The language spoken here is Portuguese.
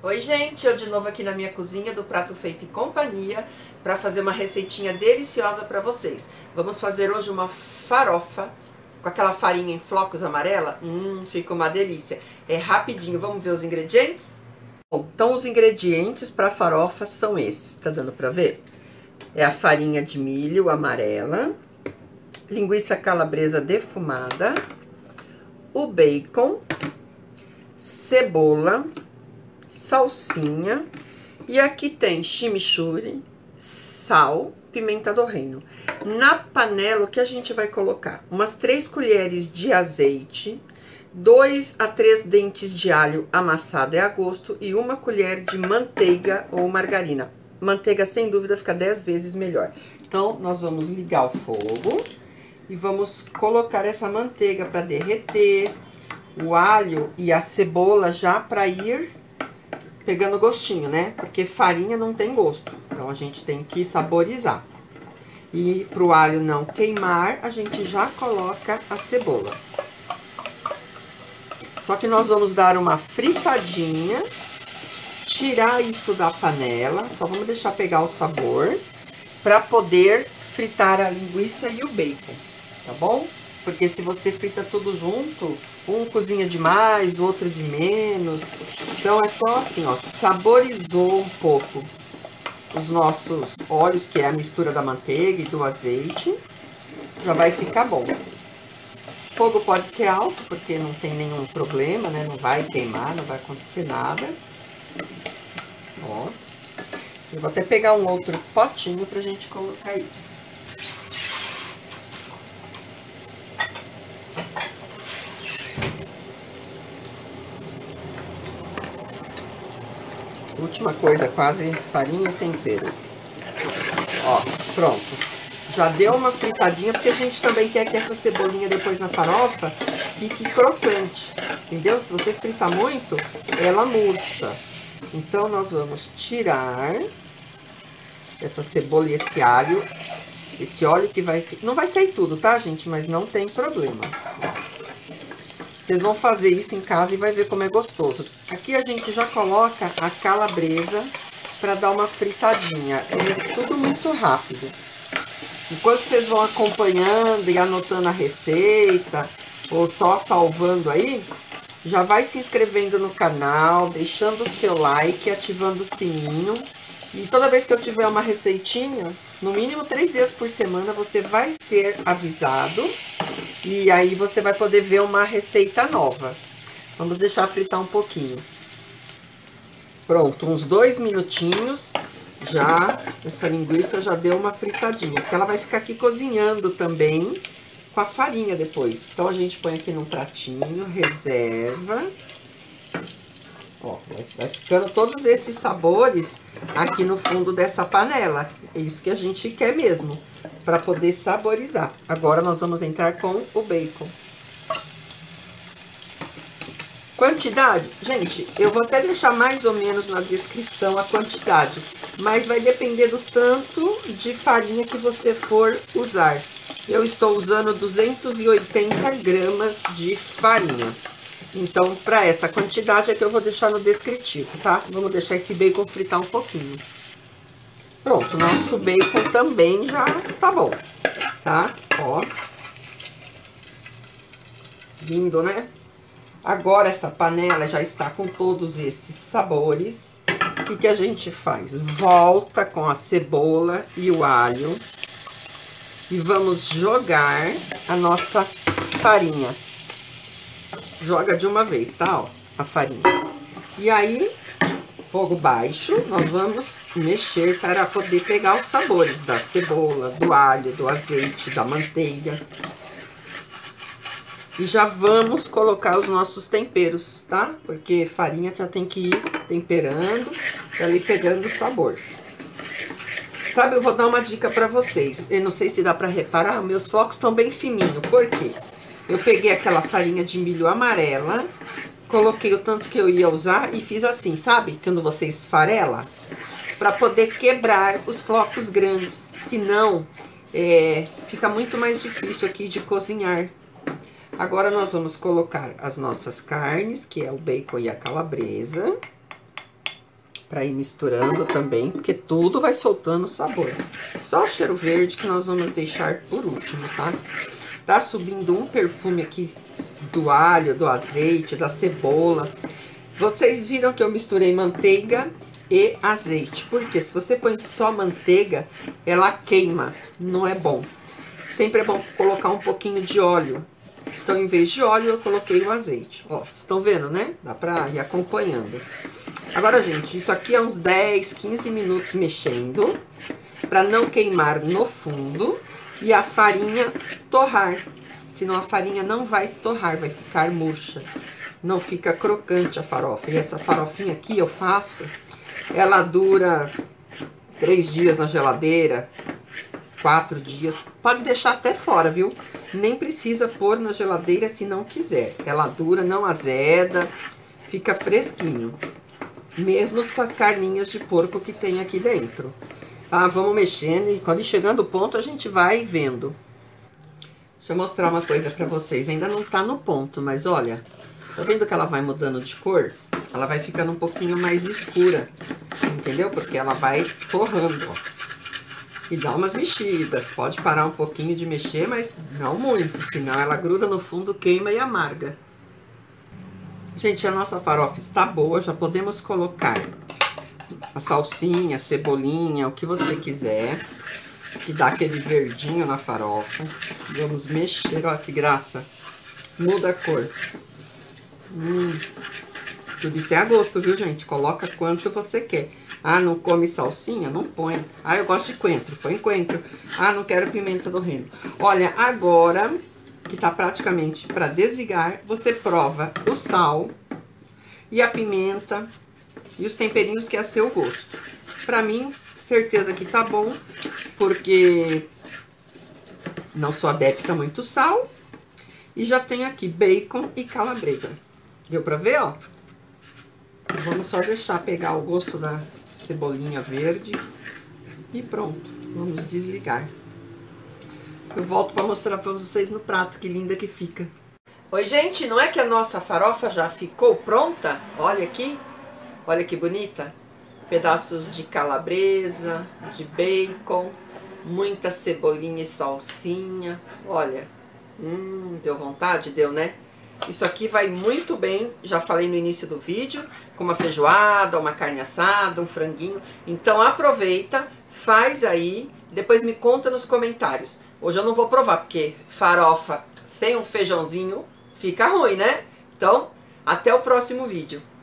Oi gente, eu de novo aqui na minha cozinha do Prato Feito em Companhia para fazer uma receitinha deliciosa para vocês. Vamos fazer hoje uma farofa com aquela farinha em flocos amarela. Fica uma delícia. É rapidinho, vamos ver os ingredientes? Bom, então os ingredientes para a farofa são esses, tá dando para ver? É a farinha de milho amarela, linguiça calabresa defumada, o bacon, cebola, salsinha, e aqui tem chimichurri, sal, pimenta do reino. Na panela, o que a gente vai colocar? Umas 3 colheres de azeite, 2 a 3 dentes de alho amassado é a gosto e 1 colher de manteiga ou margarina. Manteiga, sem dúvida, fica 10 vezes melhor. Então, nós vamos ligar o fogo e vamos colocar essa manteiga para derreter, o alho e a cebola já para ir pegando gostinho, né? Porque farinha não tem gosto, então a gente tem que saborizar. E pro alho não queimar, a gente já coloca a cebola. Só que nós vamos dar uma fritadinha, tirar isso da panela, só vamos deixar pegar o sabor, para poder fritar a linguiça e o bacon, tá bom? Porque se você frita tudo junto, um cozinha de mais, outro de menos. Então é só assim, ó, saborizou um pouco os nossos óleos, que é a mistura da manteiga e do azeite, já vai ficar bom. O fogo pode ser alto, porque não tem nenhum problema, né? Não vai queimar, não vai acontecer nada. Ó. Eu vou até pegar um outro potinho pra gente colocar isso. Última coisa, quase farinha e tempero. Ó, pronto. Já deu uma fritadinha, porque a gente também quer que essa cebolinha depois na farofa fique crocante, entendeu? Se você fritar muito, ela murcha. Então, nós vamos tirar essa cebola e esse alho, esse óleo que vai... Não vai sair tudo, tá, gente? Mas não tem problema. Vocês vão fazer isso em casa e vai ver como é gostoso. Aqui a gente já coloca a calabresa para dar uma fritadinha. É tudo muito rápido. Enquanto vocês vão acompanhando e anotando a receita, ou só salvando aí, já vai se inscrevendo no canal, deixando o seu like, ativando o sininho. E toda vez que eu tiver uma receitinha, no mínimo 3 vezes por semana, você vai ser avisado. E aí você vai poder ver uma receita nova. Vamos deixar fritar um pouquinho. Pronto, uns 2 minutinhos, já essa linguiça já deu uma fritadinha. Porque ela vai ficar aqui cozinhando também com a farinha depois. Então a gente põe aqui num pratinho, reserva. Ó, vai ficando todos esses sabores aqui no fundo dessa panela. É isso que a gente quer mesmo, para poder saborizar. Agora nós vamos entrar com o bacon. Quantidade? Gente, eu vou até deixar mais ou menos na descrição a quantidade, mas vai depender do tanto de farinha que você for usar. Eu estou usando 280 gramas de farinha. Então, para essa quantidade é que eu vou deixar no descritivo, tá? Vamos deixar esse bacon fritar um pouquinho. Pronto, nosso bacon também já tá bom, tá? Ó. Lindo, né? Agora essa panela já está com todos esses sabores. O que a gente faz? Volta com a cebola e o alho. E vamos jogar a nossa farinha. Joga de uma vez, tá? Ó, a farinha. E aí, fogo baixo, nós vamos mexer para poder pegar os sabores da cebola, do alho, do azeite, da manteiga. E já vamos colocar os nossos temperos, tá? Porque farinha já tem que ir temperando, para ir pegando o sabor. Sabe, eu vou dar uma dica para vocês. Eu não sei se dá para reparar, meus flocos estão bem fininhos. Por quê? Eu peguei aquela farinha de milho amarela, coloquei o tanto que eu ia usar e fiz assim, sabe? Quando você esfarela, para poder quebrar os flocos grandes. Senão, fica muito mais difícil aqui de cozinhar. Agora, nós vamos colocar as nossas carnes, que é o bacon e a calabresa. Pra ir misturando também, porque tudo vai soltando sabor. Só o cheiro verde que nós vamos deixar por último, tá? Tá subindo um perfume aqui do alho, do azeite, da cebola. Vocês viram que eu misturei manteiga e azeite. Porque se você põe só manteiga, ela queima. Não é bom. Sempre é bom colocar um pouquinho de óleo. Então, em vez de óleo, eu coloquei o azeite. Ó, vocês estão vendo, né? Dá pra ir acompanhando. Agora, gente, isso aqui é uns 10, 15 minutos mexendo. Pra não queimar no fundo. E a farinha torrar. Senão a farinha não vai torrar, vai ficar murcha. Não fica crocante a farofa. E essa farofinha aqui eu faço, ela dura 3 dias na geladeira, 4 dias. Pode deixar até fora, viu? Nem precisa pôr na geladeira se não quiser. Ela dura, não azeda, fica fresquinho. Mesmo com as carninhas de porco que tem aqui dentro. Tá? Vamos mexendo e quando chegando o ponto a gente vai vendo. Deixa eu mostrar uma coisa pra vocês. Ainda não tá no ponto, mas olha. Tá vendo que ela vai mudando de cor? Ela vai ficando um pouquinho mais escura. Entendeu? Porque ela vai torrando, ó. E dá umas mexidas. Pode parar um pouquinho de mexer, mas não muito. Senão ela gruda no fundo, queima e amarga. Gente, a nossa farofa está boa. Já podemos colocar a salsinha, a cebolinha, o que você quiser. Que dá aquele verdinho na farofa. Vamos mexer. Olha que graça. Muda a cor. Tudo isso é a gosto, viu, gente? Coloca quanto você quer. Ah, não come salsinha? Não põe. Ah, eu gosto de coentro. Põe coentro. Ah, não quero pimenta do reino. Olha, agora que tá praticamente para desligar, você prova o sal e a pimenta e os temperinhos que é a seu gosto. Pra mim, certeza que tá bom, porque não sou adepta a muito sal. E já tem aqui bacon e calabresa. Deu pra ver, ó? Vamos só deixar pegar o gosto da cebolinha verde. E pronto, vamos desligar. Eu volto pra mostrar pra vocês no prato, que linda que fica. Oi, gente, não é que a nossa farofa já ficou pronta? Olha aqui, olha que bonita. Pedaços de calabresa, de bacon, muita cebolinha e salsinha. Olha, deu vontade? Deu, né? Isso aqui vai muito bem, já falei no início do vídeo, com uma feijoada, uma carne assada, um franguinho. Então aproveita, faz aí, depois me conta nos comentários. Hoje eu não vou provar, porque farofa sem um feijãozinho fica ruim, né? Então, até o próximo vídeo.